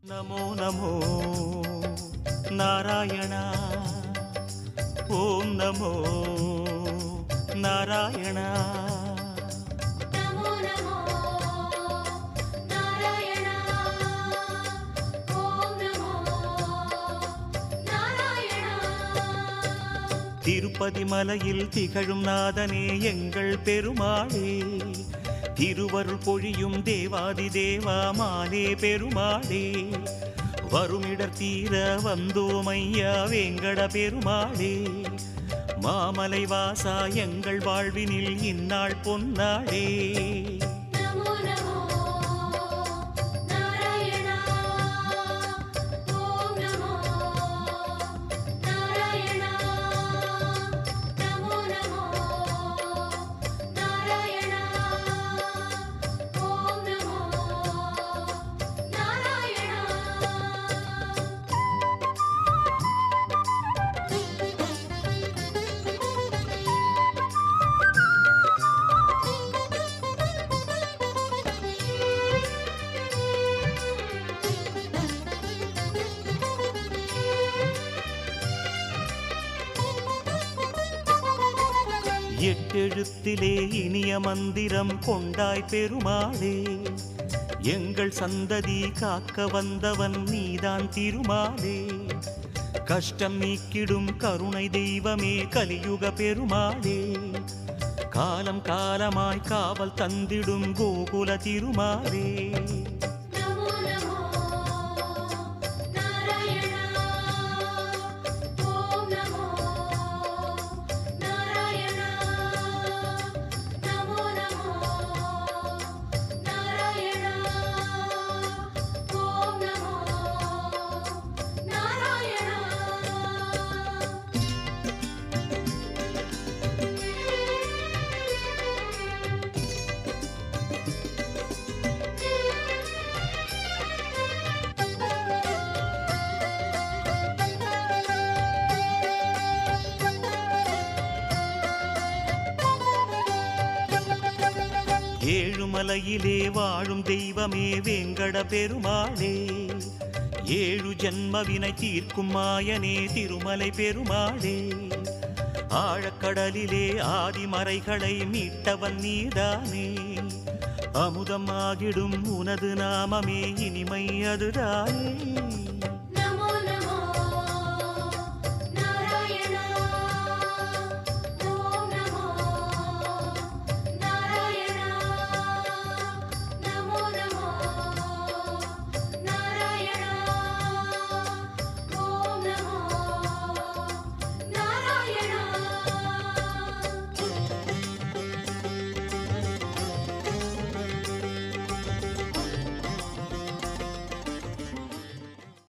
नमो नमो नारायण ओम नमो नारायण नमो नमो नारायण ओम नमो नारायण तिरुपति मலையில் திகழும் நாதனே எங்கள் பெருமாளே திருவருள் பொழியும் தேவாதி தேவா மாலே பெருமாளே வருமிடர் தீர வந்தோமையா வேங்கட பெருமாளே மாமலை வாசா எங்கள் வாழ்வினில் இந்நாள் பொன்னாளே नमो नमो नारायण ओम नमो नारायण नमो नमो नारायण ओम नमो नारायण எட்டெழுத்திலே இனிய மந்திரம் கொண்டாய் பெருமாளே எங்கள் சந்ததி காக்க வந்தவன் நீதான் திருமாலே கஷ்டம் நீக்கிடும் கருணை தெய்வமே கலியுக பெருமாளே காலம் காலமாய் காவல் தந்திடும் கோகுல திருமாலே नमो नमो नारायण ओम नमो नारायण नमो नमो नारायण ओम नमो नारायण ஏழுமலையிலே வாழும் தெய்வமே வேங்கட பெருமாளே ஏழு ஜன்மவினை தீர்க்கும் மாயனே திருமலை பெருமாளே ஆழக்கடலிலே ஆதிமறைகளை மீட்டவன் நீதானே அமுதம் ஆகிடும் உனது நாமமே இனிமை அதுதானே